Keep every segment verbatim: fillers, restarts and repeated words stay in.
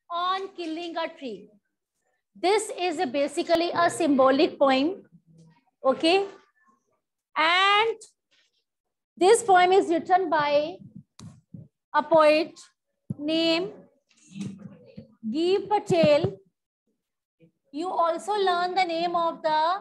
on killing a tree. This is a basically a symbolic poem, okay? And this poem is written by a poet named Guy Patel. You also learn the name of the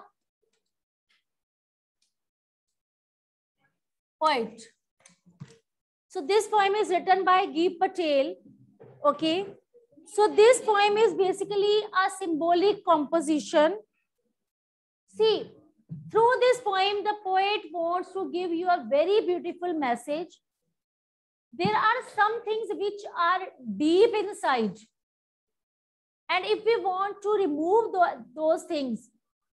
poet. So this poem is written by Guy Patel, okay? So this poem is basically a symbolic composition. See, through this poem, the poet wants to give you a very beautiful message. There are some things which are deep inside. And if we want to remove those things,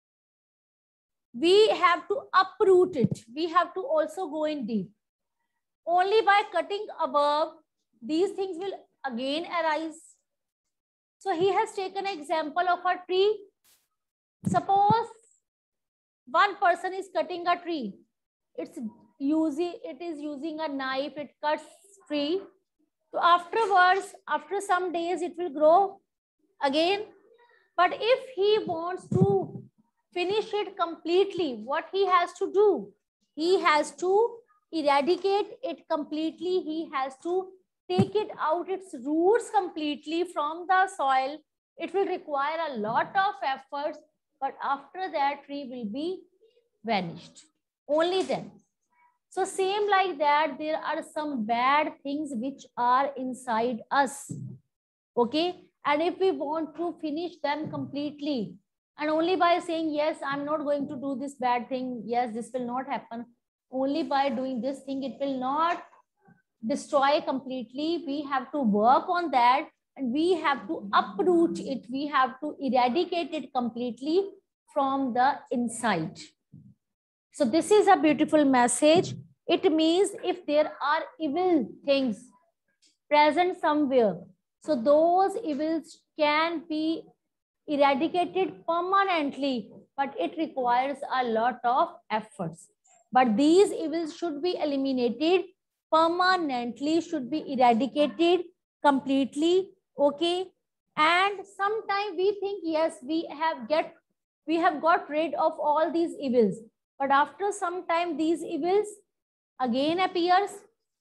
we have to uproot it. We have to also go in deep. Only by cutting above, these things will again arise. So he has taken an example of a tree. Suppose one person is cutting a tree. It's using, it is using a knife, it cuts tree. So afterwards, after some days, it will grow again. But if he wants to finish it completely, what he has to do? He has to eradicate it completely. He has to take it out, its roots completely from the soil. It will require a lot of efforts, but after that tree will be vanished. Only then. So same like that, there are some bad things which are inside us. Okay. And if we want to finish them completely, and only by saying, yes, I'm not going to do this bad thing. Yes, this will not happen. Only by doing this thing, it will not destroy completely. We have to work on that and we have to uproot it. We have to eradicate it completely from the inside. So this is a beautiful message. It means if there are evil things present somewhere, so those evils can be eradicated permanently, but it requires a lot of efforts. But these evils should be eliminated permanently, should be eradicated completely, okay? And sometimes we think, yes, we have get we have got rid of all these evils, but after some time these evils again appears,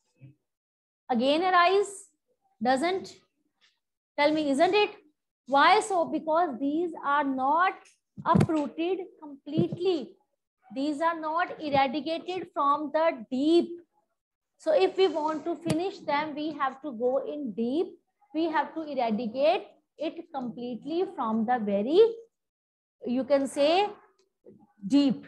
again arise, doesn't? Tell me, isn't it? Why so? Because these are not uprooted completely. These are not eradicated from the deep. So if we want to finish them, we have to go in deep. We have to eradicate it completely from the very, you can say, deep.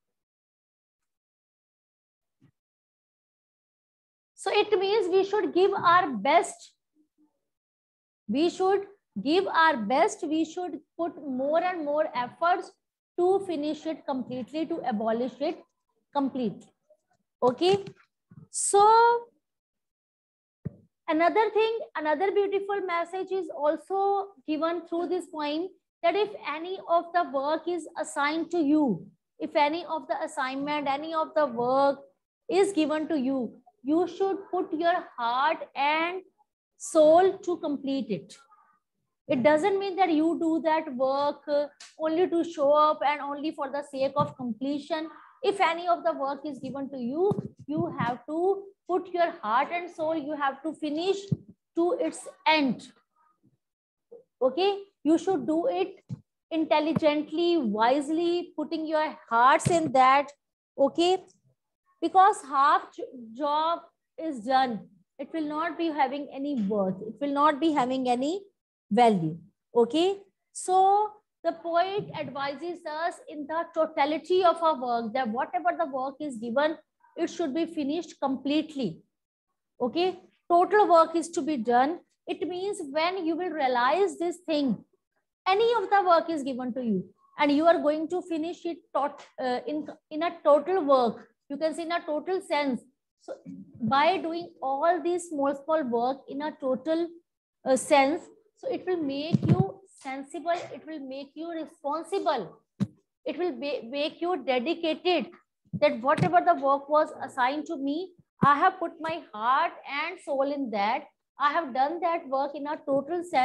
So it means we should give our best. We should give our best. We should put more and more efforts to finish it completely, to abolish it completely. Okay. So another thing, another beautiful message is also given through this point, that if any of the work is assigned to you, if any of the assignment, any of the work is given to you, you should put your heart and soul to complete it. It doesn't mean that you do that work only to show up and only for the sake of completion. If any of the work is given to you, you have to put your heart and soul, you have to finish to its end. Okay, you should do it intelligently, wisely, putting your hearts in that. Okay, because half job is done, it will not be having any worth, it will not be having any value. Okay, so the poet advises us in the totality of our work that whatever the work is given, it should be finished completely. Okay, total work is to be done. It means when you will realize this thing, any of the work is given to you and you are going to finish it tot, uh, in, in a total work, you can say in a total sense. So by doing all these small, small work in a total uh, sense, so it will make you sensible, it will make you responsible, it will make you dedicated, that whatever the work was assigned to me, I have put my heart and soul in that. I have done that work in a total sense.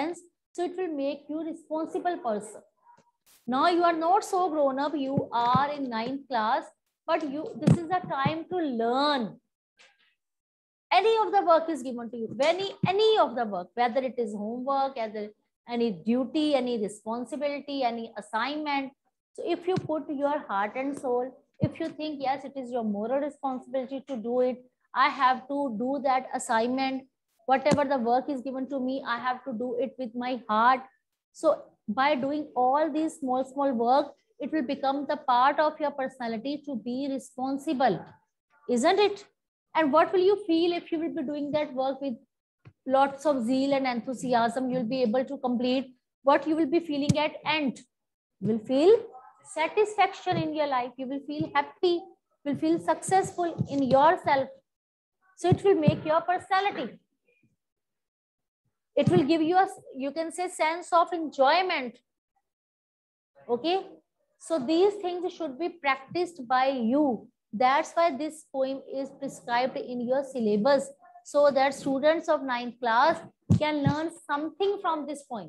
So it will make you responsible person. Now you are not so grown up, you are in ninth class, but you, this is the time to learn. Any of the work is given to you, any, any of the work, whether it is homework, whether any duty, any responsibility, any assignment. So if you put your heart and soul, if you think, yes, it is your moral responsibility to do it, I have to do that assignment, whatever the work is given to me, I have to do it with my heart. So by doing all these small, small work, it will become the part of your personality to be responsible, isn't it? And what will you feel if you will be doing that work with lots of zeal and enthusiasm? You'll be able to complete what you will be feeling at end. You will feel satisfaction in your life. You will feel happy, you will feel successful in yourself. So it will make your personality. It will give you a, you can say, sense of enjoyment. Okay. So these things should be practiced by you. That's why this poem is prescribed in your syllabus, so that students of ninth class can learn something from this poem.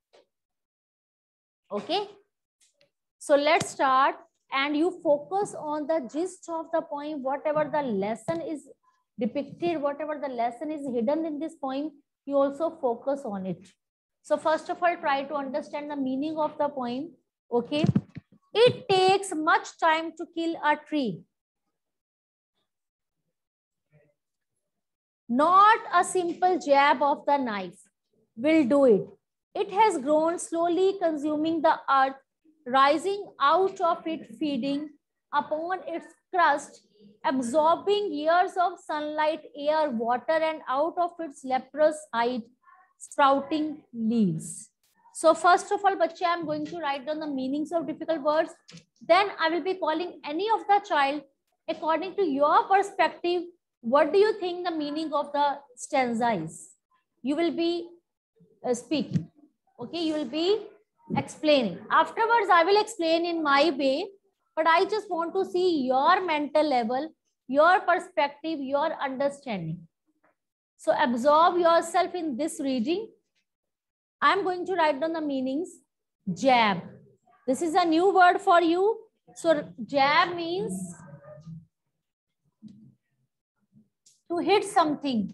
Okay. So let's start, and you focus on the gist of the poem, whatever the lesson is depicted, whatever the lesson is hidden in this poem, you also focus on it. So first of all, try to understand the meaning of the poem. Okay. It takes much time to kill a tree. Not a simple jab of the knife will do it. It has grown slowly, consuming the earth, rising out of it, feeding upon its crust, absorbing years of sunlight, air, water, and out of its leprous hide, sprouting leaves. So first of all, bache, I am going to write down the meanings of difficult words. Then I will be calling any of the child according to your perspective. What do you think the meaning of the stanza is? You will be uh, speaking. Okay, you will be explaining. Afterwards, I will explain in my way, but I just want to see your mental level, your perspective, your understanding. So absorb yourself in this reading. I'm going to write down the meanings. Jab. This is a new word for you. So jab means to hit something.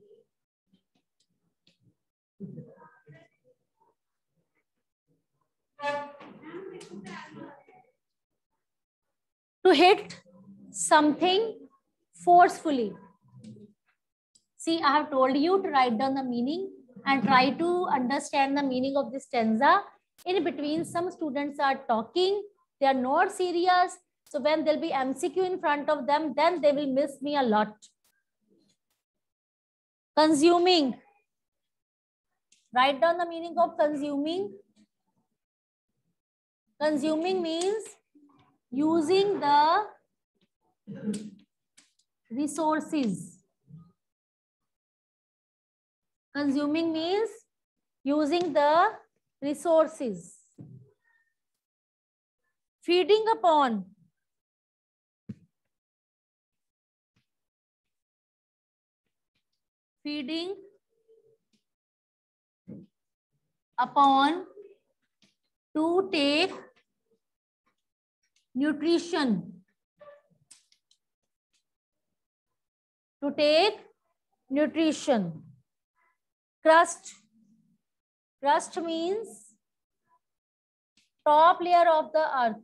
To hit something forcefully. See, I have told you to write down the meaning and try to understand the meaning of this stanza. In between, some students are talking, they are not serious. So when there'll be M C Q in front of them, then they will miss me a lot. Consuming. Write down the meaning of consuming. Consuming means using the resources. Consuming means using the resources. Feeding upon. Feeding upon, to take nutrition. To take nutrition. Crust. Crust means top layer of the earth.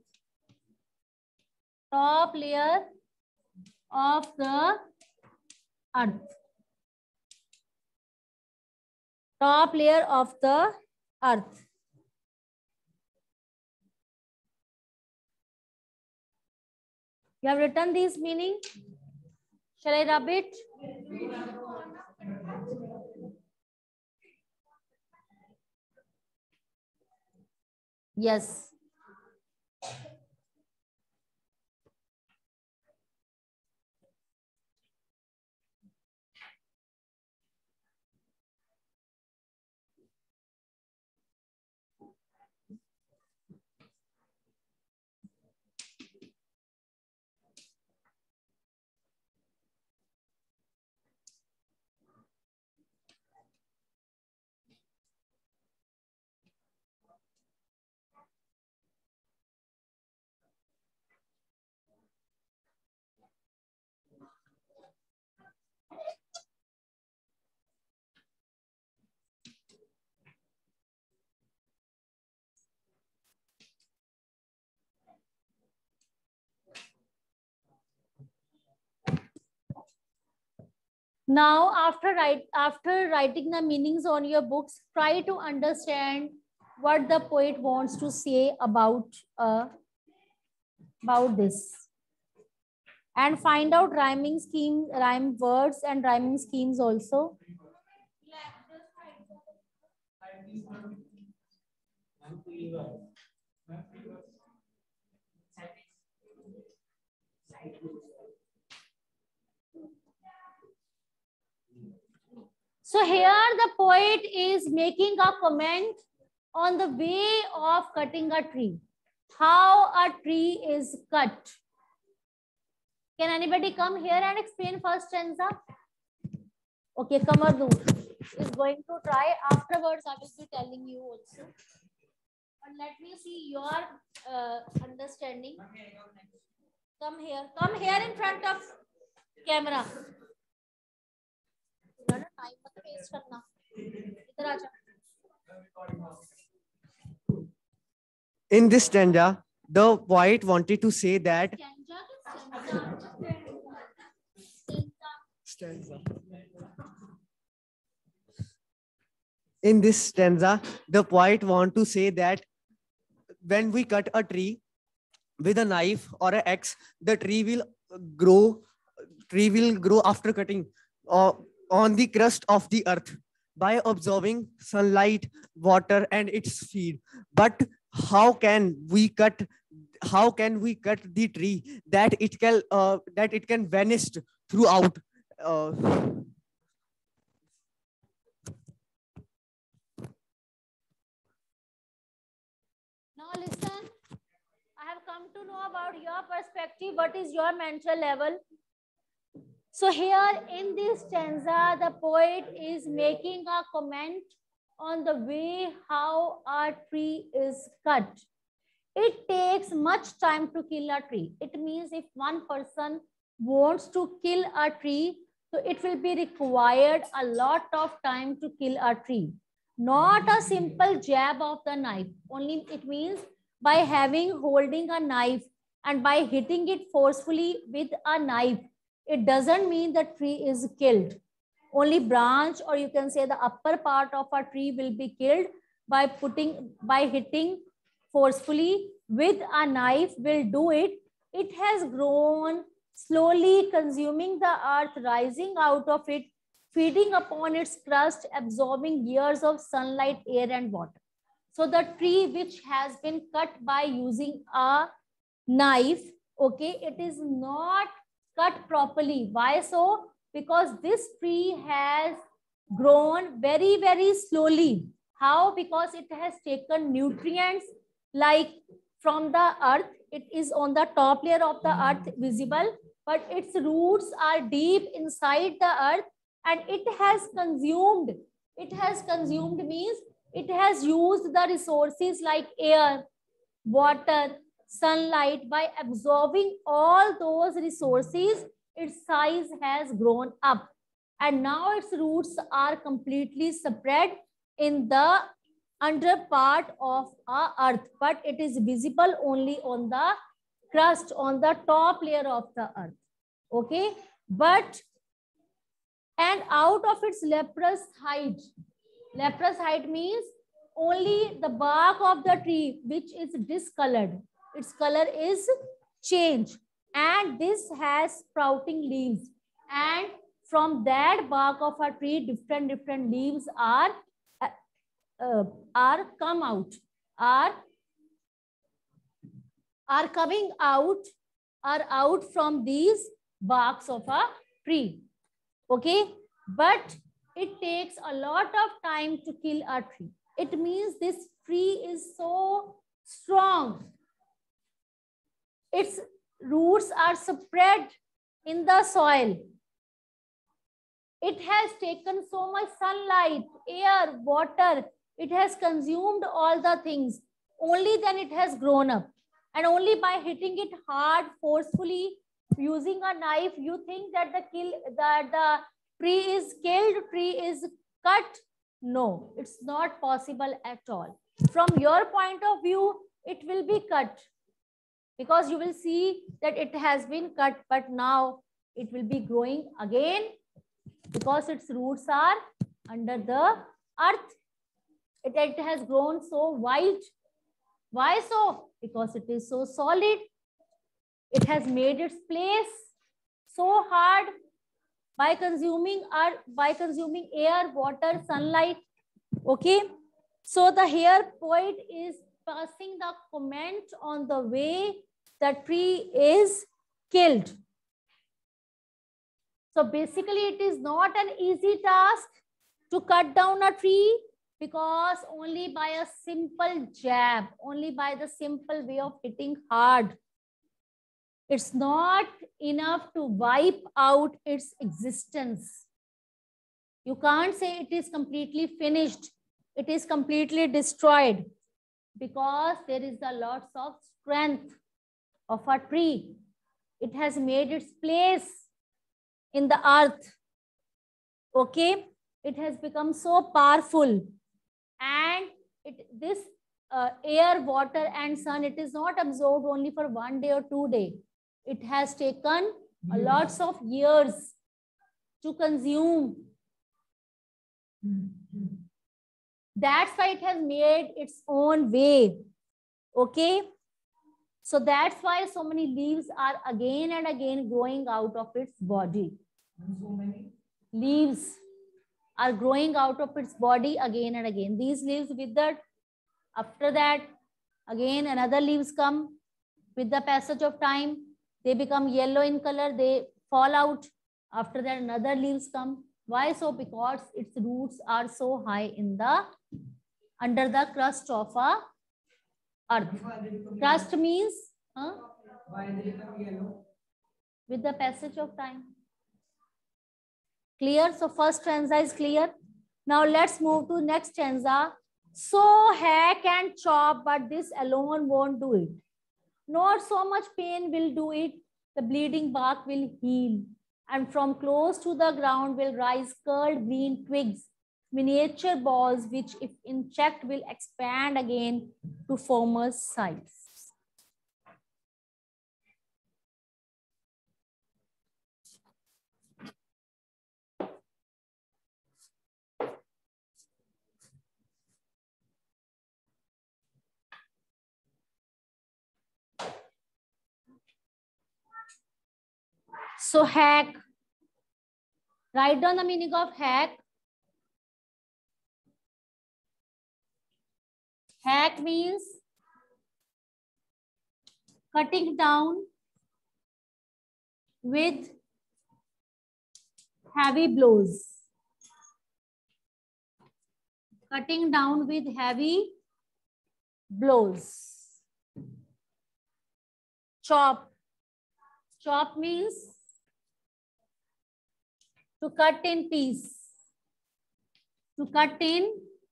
Top layer of the earth. Top layer of the earth. You have written this meaning. Shall I rub it? Yes. Now, after write, after writing the meanings on your books, try to understand what the poet wants to say about uh, about this, and find out rhyming scheme, rhyme words, and rhyming schemes also. So here the poet is making a comment on the way of cutting a tree, how a tree is cut. Can anybody come here and explain first stanza? Okay, Kamardu is going to try. Afterwards, I will be telling you also. But let me see your uh, understanding. Come here. Come here in front of camera. In this stanza, the poet wanted to say that stanza. In this stanza, the poet want to say that when we cut a tree with a knife or an axe, the tree will grow. Tree will grow after cutting uh, on the crust of the earth by absorbing sunlight, water, and its feed. But how can we cut? How can we cut the tree that it can uh, that it can vanish throughout? Uh, Now listen, I have come to know about your perspective. What is your mental level? So here in this stanza, the poet is making a comment on the way how a tree is cut. It takes much time to kill a tree. It means if one person wants to kill a tree, so it will be required a lot of time to kill a tree. Not a simple jab of the knife. Only it means by having holding a knife and by hitting it forcefully with a knife, it doesn't mean the tree is killed. Only branch, or you can say the upper part of a tree, will be killed by putting by hitting forcefully with a knife will do it. It has grown slowly, consuming the earth, rising out of it, feeding upon its crust, absorbing years of sunlight, air, and water. So the tree which has been cut by using a knife, okay, it is not cut properly. Why so? Because this tree has grown very, very slowly. How? Because it has taken nutrients like from the earth. It is on the top layer of the earth visible, but its roots are deep inside the earth, and it has consumed. It has consumed means it has used the resources like air, water, sunlight. By absorbing all those resources, its size has grown up, and now its roots are completely spread in the under part of our earth, but it is visible only on the crust, on the top layer of the earth. Okay, but and out of its leprous height, leprous height means only the bark of the tree which is discolored, its color is changed, and this has sprouting leaves, and from that bark of a tree different different leaves are uh, uh, are come out, are are coming out, are out from these barks of a tree. Okay, but it takes a lot of time to kill a tree. It means this tree is so strong. Its roots are spread in the soil. It has taken so much sunlight, air, water. It has consumed all the things. Only then it has grown up. And only by hitting it hard, forcefully, using a knife, you think that the kill that the tree is killed, tree is cut. No, it's not possible at all. From your point of view, it will be cut because you will see that it has been cut, but now it will be growing again because its roots are under the earth. It, it has grown so wide. Why so? Because it is so solid. It has made its place so hard by consuming our, by consuming air, water, sunlight. Okay. So the here poet is passing the comment on the way the tree is killed. So basically it is not an easy task to cut down a tree, because only by a simple jab, only by the simple way of hitting hard, it's not enough to wipe out its existence. You can't say it is completely finished. It is completely destroyed, because there is a lot of strength of a tree. It has made its place in the earth. Okay. It has become so powerful. And it, this uh, air, water, and sun, it is not absorbed only for one day or two days. It has taken a lots of years to consume. That's why it has made its own way. Okay. So that's why so many leaves are again and again growing out of its body. So many leaves are growing out of its body again and again. These leaves withered. After that, again another leaves come. With the passage of time, they become yellow in color. They fall out. After that, another leaves come. Why so? Because its roots are so high in the under the crust of a earth. Crust means huh? Why they become yellow? With the passage of time. Clear? So first stanza is clear. Now let's move to next stanza. So hack and chop, but this alone won't do it. Not so much pain will do it. The bleeding bark will heal. And from close to the ground will rise curled green twigs, miniature balls, which if unchecked will expand again to former size. So hack, write down the meaning of hack. Hack means cutting down with heavy blows. Cutting down with heavy blows. Chop. Chop means to cut in piece. To cut in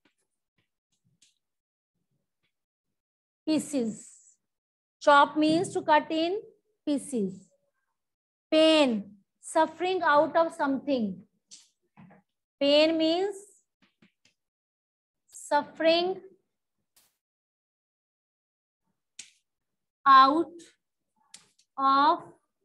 pieces. Chop means to cut in pieces. Pain, suffering out of something. Pain means suffering out of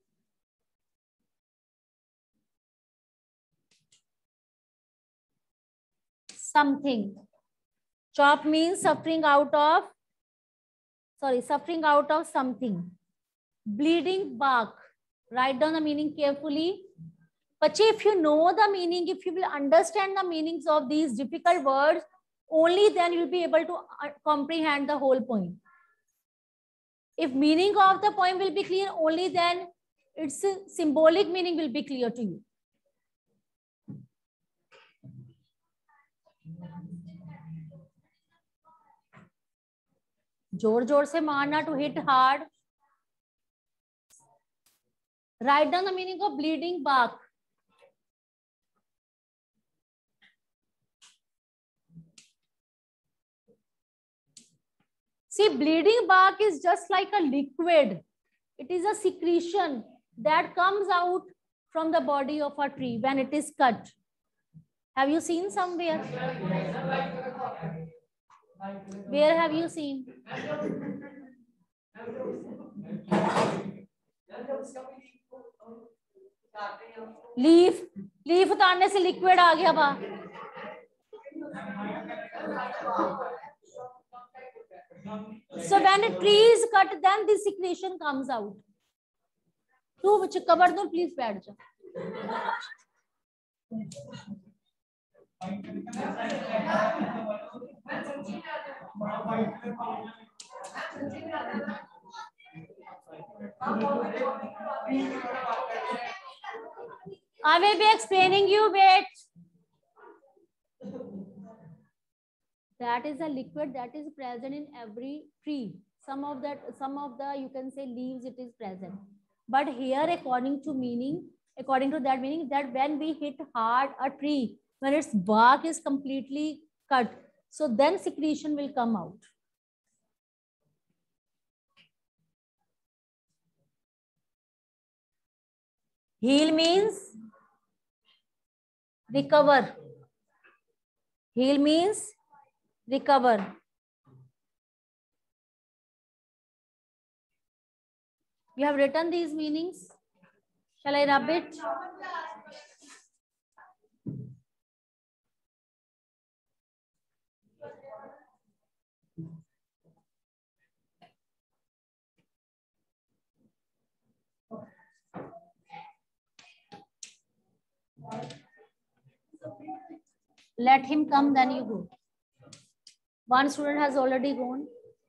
something. Chop means suffering out of, sorry, suffering out of something. Bleeding bark. Write down the meaning carefully. But if you know the meaning, if you will understand the meanings of these difficult words, only then you'll be able to comprehend the whole poem. If meaning of the poem will be clear, only then its symbolic meaning will be clear to you. जोर जोर से मारना, to hit hard. Write down the meaning of bleeding bark. See, bleeding bark is just like a liquid. It is a secretion that comes out from the body of a tree when it is cut. Have you seen somewhere? Where have you seen? Leaf. Leaf उतारने से liquid आ गया बाहर. So when a tree is cut, then the secretion comes out. तू बच्चे cover दो please, बैठ जा. I will be explaining you. Wait. That is a liquid that is present in every tree. Some of that, some of the, you can say leaves, it is present. But here, according to meaning, according to that meaning, that when we hit hard a tree, when its bark is completely cut, so then secretion will come out. Heal means recover. Heal means recover. You have written these meanings. Shall I rub it? Let him come, then you go. One student has already gone.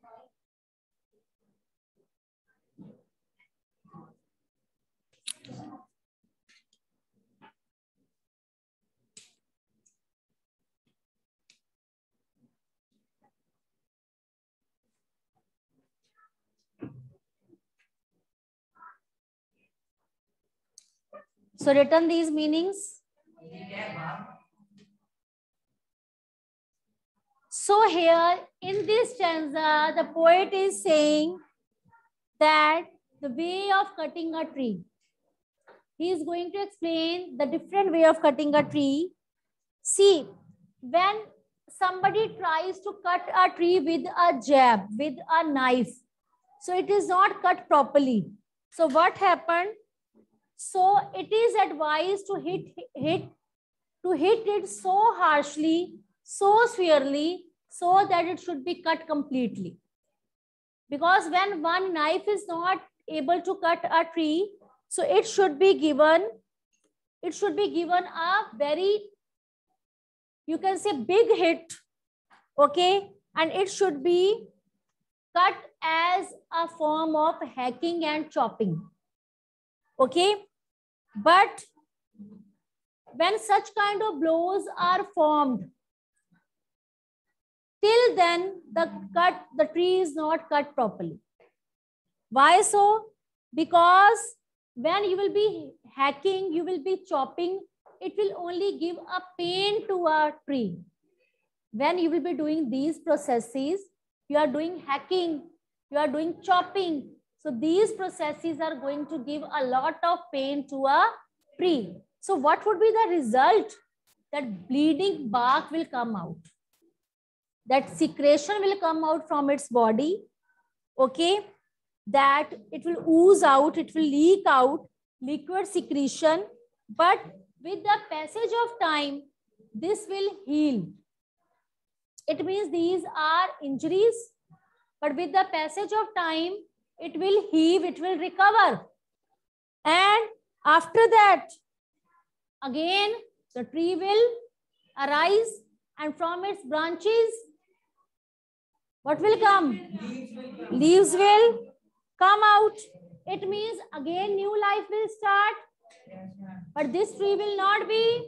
So written these meanings. So here in this stanza, the poet is saying that the way of cutting a tree. He is going to explain the different way of cutting a tree. See, when somebody tries to cut a tree with a jab, with a knife, so it is not cut properly. So what happened? So it is advised to hit, hit, to hit it so harshly, so severely, so that it should be cut completely. Because when one knife is not able to cut a tree, so it should be given, it should be given a very, you can say, big hit, okay? And it should be cut as a form of hacking and chopping, okay? But when such kind of blows are formed, till then the cut, the tree is not cut properly. Why so? Because when you will be hacking, you will be chopping, it will only give a pain to a tree. When you will be doing these processes, you are doing hacking, you are doing chopping. So these processes are going to give a lot of pain to a tree. So what would be the result? That bleeding bark will come out. That secretion will come out from its body, okay? That it will ooze out, it will leak out, liquid secretion. But with the passage of time, this will heal. It means these are injuries, but with the passage of time, it will heal, it will recover. And after that, again, the tree will arise, and from its branches, what will come? Leaves will come out. It means again new life will start. But this tree will not be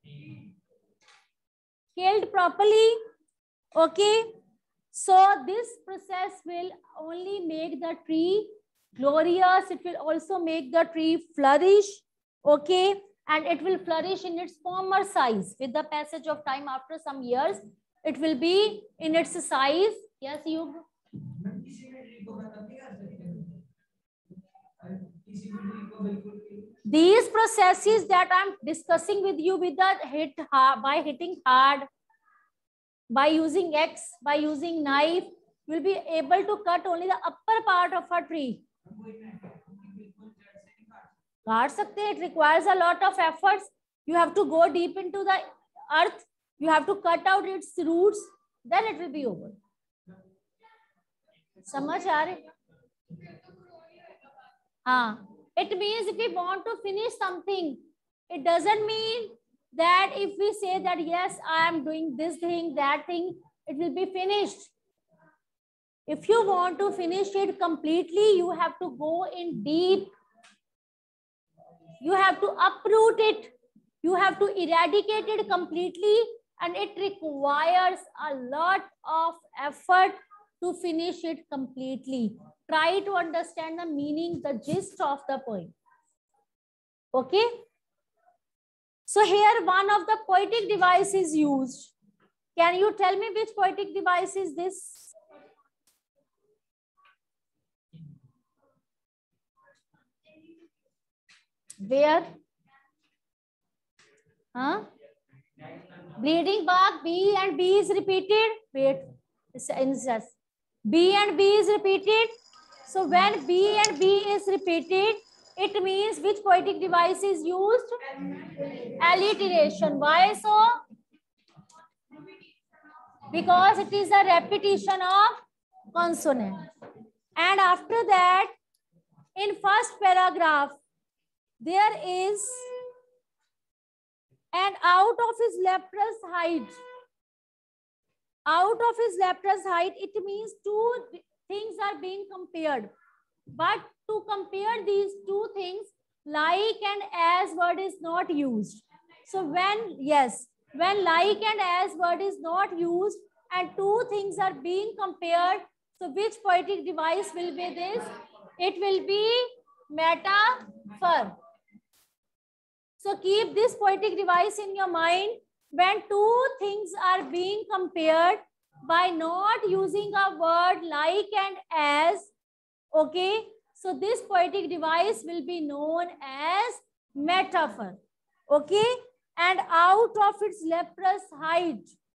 killed properly. Okay. So this process will only make the tree glorious. It will also make the tree flourish. Okay. And it will flourish in its former size. With the passage of time, after some years, it will be in its size. Yes, you. These processes that I'm discussing with you, with the hit hard, by hitting hard, by using X, by using knife, will be able to cut only the upper part of a tree. काट सकते हैं, it requires a lot of efforts. You have to go deep into the earth. You have to cut out its roots. Then it will be over. समझ आ रहे? हाँ. It means if we want to finish something, it doesn't mean that if we say that yes, I am doing this thing, that thing, it will be finished. If you want to finish it completely, you have to go in deep. You have to uproot it. You have to eradicate it completely, and it requires a lot of effort to finish it completely. Try to understand the meaning, the gist of the poem. Okay? So here one of the poetic device is used. Can you tell me which poetic device is this? Where? Huh? Bleeding bark, B and B is repeated. Wait, B and B is repeated. So when B and B is repeated, it means which poetic device is used? Alliteration. Why so? Because it is a repetition of consonant. And after that, in first paragraph, there is and out of his leprous height. Out of his leprous height, it means two things are being compared. But to compare these two things, like and as word is not used. So when, yes, when like and as word is not used and two things are being compared, so which poetic device will be this? It will be metaphor. So keep this poetic device in your mind. When two things are being compared by not using a word like and as, okay, so this poetic device will be known as metaphor, okay, and out of its leprous height.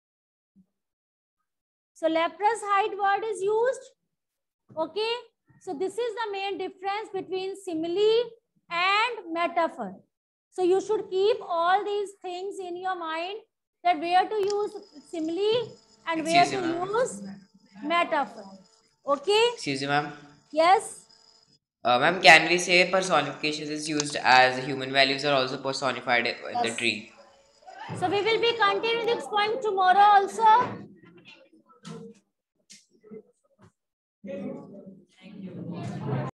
So leprous height word is used, okay, so this is the main difference between simile and metaphor. So you should keep all these things in your mind, that where to use simile and where Excuse to use metaphor. Okay? Excuse me, ma'am. Yes? Uh, ma'am, can we say personification is used as human values are also personified in yes. the tree? So we will be continuing this point tomorrow also.